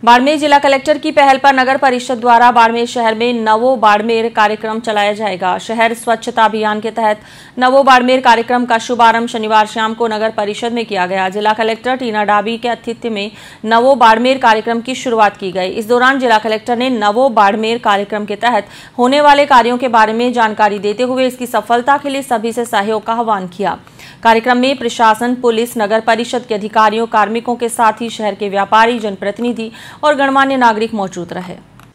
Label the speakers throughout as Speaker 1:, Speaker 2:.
Speaker 1: बाड़मेर जिला कलेक्टर की पहल पर नगर परिषद द्वारा बाड़मेर शहर में नवो बाड़मेर कार्यक्रम चलाया जाएगा। शहर स्वच्छता अभियान के तहत नवो बाड़मेर कार्यक्रम का शुभारंभ शनिवार शाम को नगर परिषद में किया गया। जिला कलेक्टर टीना डाबी के आतिथ्य में नवो बाड़मेर कार्यक्रम की शुरुआत की गई। इस दौरान जिला कलेक्टर ने नवो बाड़मेर कार्यक्रम के तहत होने वाले कार्यों के बारे में जानकारी देते हुए इसकी सफलता के लिए सभी से सहयोग का आह्वान किया। कार्यक्रम में प्रशासन, पुलिस, नगर परिषद के अधिकारियों, कार्मिकों के साथ ही शहर के व्यापारी, जनप्रतिनिधि और गणमान्य नागरिक मौजूद रहे।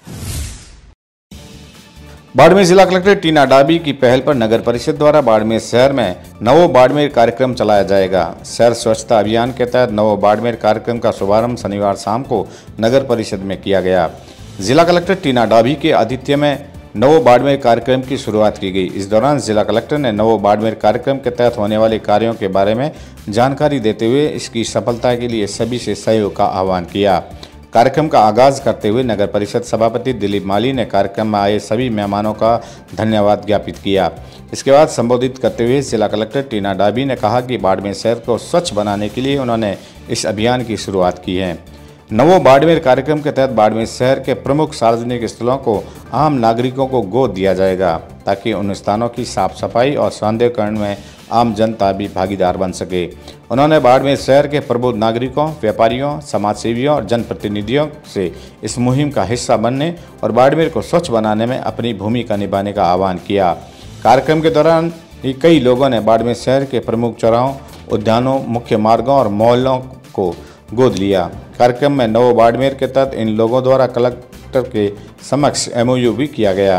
Speaker 2: बाड़मेर जिला कलेक्टर टीना डाबी की पहल पर नगर परिषद द्वारा बाड़मेर शहर में नवो बाड़मेर कार्यक्रम चलाया जाएगा। शहर स्वच्छता अभियान के तहत नवो बाड़मेर कार्यक्रम का शुभारंभ शनिवार शाम को नगर परिषद में किया गया। जिला कलेक्टर टीना डाबी के आतिथ्य में नवो बाड़मेर कार्यक्रम की शुरुआत की गई। इस दौरान जिला कलेक्टर ने नवो बाड़मेर कार्यक्रम के तहत होने वाले कार्यों के बारे में जानकारी देते हुए इसकी सफलता के लिए सभी से सहयोग का आह्वान किया। कार्यक्रम का आगाज करते हुए नगर परिषद सभापति दिलीप माली ने कार्यक्रम में आए सभी मेहमानों का धन्यवाद ज्ञापित किया। इसके बाद संबोधित करते हुए जिला कलेक्टर टीना डाबी ने कहा कि बाड़मेर शहर को स्वच्छ बनाने के लिए उन्होंने इस अभियान की शुरुआत की है। नवो बाड़मेर कार्यक्रम के तहत बाड़मेर शहर के प्रमुख सार्वजनिक स्थलों को आम नागरिकों को गोद दिया जाएगा ताकि उन स्थानों की साफ सफाई और सौंदर्यीकरण में आम जनता भी भागीदार बन सके। उन्होंने बाड़मेर शहर के प्रबुद्ध नागरिकों, व्यापारियों, समाजसेवियों और जनप्रतिनिधियों से इस मुहिम का हिस्सा बनने और बाड़मेर को स्वच्छ बनाने में अपनी भूमिका निभाने का आह्वान किया। कार्यक्रम के दौरान कई लोगों ने बाड़मेर शहर के प्रमुख चौराहों, उद्यानों, मुख्य मार्गों और मोहल्लों को गोद लिया। कार्यक्रम में नवो बाड़मेर के तहत इन लोगों द्वारा कलेक्टर के समक्ष MOU भी किया गया।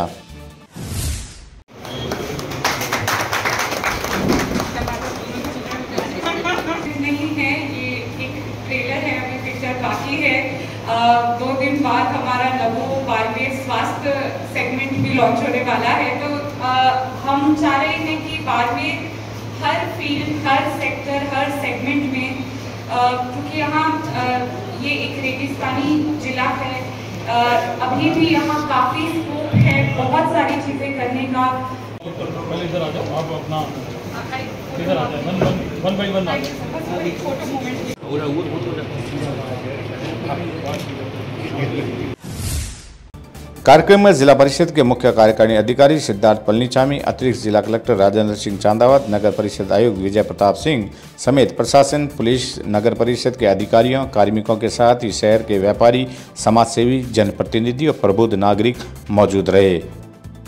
Speaker 3: नहीं है, ये एक ट्रेलर है, अभी पिक्चर बाकी है। 2 दिन बाद हमारा नवो बाड़मेर स्वास्थ्य सेगमेंट भी लॉन्च होने वाला है। तो हम चाह रहे हैं कि बाड़मेर हर फील्ड, हर सेक्टर, हर सेगमेंट में, क्योंकि यहाँ ये एक रेगिस्तानी जिला है, अभी भी यहाँ काफ़ी स्कोप है बहुत सारी चीज़ें करने का।
Speaker 4: इधर आ जाओ, आप अपना इधर आ जाओ, वन बाई वन
Speaker 3: एक फोटो मोमेंट।
Speaker 2: कार्यक्रम में जिला परिषद के मुख्य कार्यकारी अधिकारी सिद्धार्थ पलनीचामी, अतिरिक्त जिला कलेक्टर राजेंद्र सिंह चांदावत, नगर परिषद आयुक्त विजय प्रताप सिंह समेत प्रशासन, पुलिस, नगर परिषद के अधिकारियों, कार्मिकों के साथ ही शहर के व्यापारी, समाजसेवी, जनप्रतिनिधि और प्रबुद्ध नागरिक मौजूद रहे।